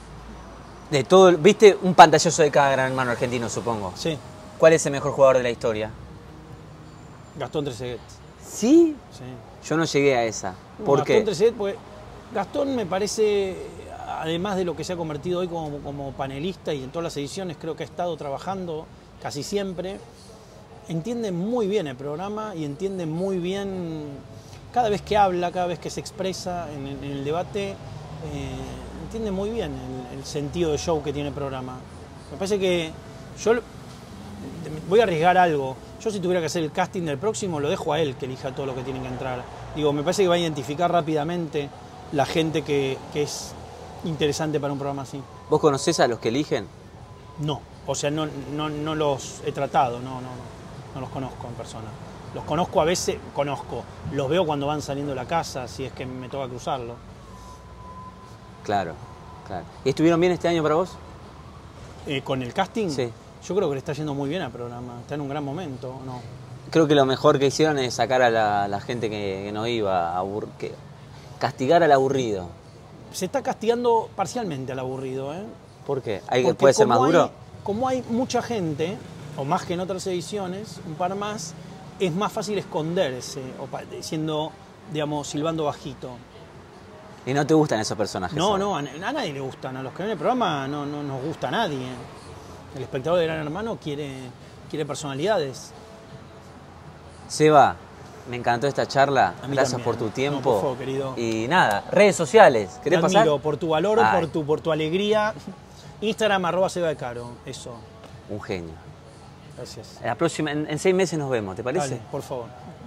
De todo, viste un pantallazo de cada Gran Hermano argentino, supongo. Sí. ¿Cuál es el mejor jugador de la historia? Gastón Trezeguet. ¿Sí? Sí. Yo no llegué a esa. No, ¿Por Gastón qué? Trezeguet, porque Gastón me parece, además de lo que se ha convertido hoy como panelista y en todas las ediciones, creo que ha estado trabajando casi siempre, entiende muy bien el programa y entiende muy bien, cada vez que habla, cada vez que se expresa en el debate, entiende muy bien el sentido de show que tiene el programa. Me parece que yo voy a arriesgar algo. Yo, si tuviera que hacer el casting del próximo, lo dejo a él que elija todo lo que tienen que entrar. Digo, me parece que va a identificar rápidamente la gente que es interesante para un programa así. ¿Vos conocés a los que eligen? No, o sea, no los he tratado, no los conozco en persona. Los conozco a veces, los veo cuando van saliendo de la casa, si es que me toca cruzarlo. Claro, claro. ¿Y estuvieron bien este año para vos? ¿Con el casting? Sí. Yo creo que le está yendo muy bien al programa, está en un gran momento, ¿no? Creo que lo mejor que hicieron es sacar a la gente que no iba, castigar al aburrido. Se está castigando parcialmente al aburrido, ¿eh? ¿Por qué? Porque ¿Puede ser más duro? Como hay mucha gente, o más que en otras ediciones, un par más, es más fácil esconderse, siendo, digamos, silbando bajito. ¿Y no te gustan esos personajes? No, a nadie le gustan. A los que ven el programa no nos gusta a nadie. El espectador de Gran Hermano quiere personalidades. Seba, me encantó esta charla. A mí Gracias también. por tu tiempo. No, por favor, querido. Y nada, redes sociales. Te ¿Querés pasar? admiro por tu valor, Ay. por tu alegría. Instagram @SebaDeCaro, eso. Un genio. Gracias. La próxima, en 6 meses nos vemos, ¿te parece? Dale, por favor.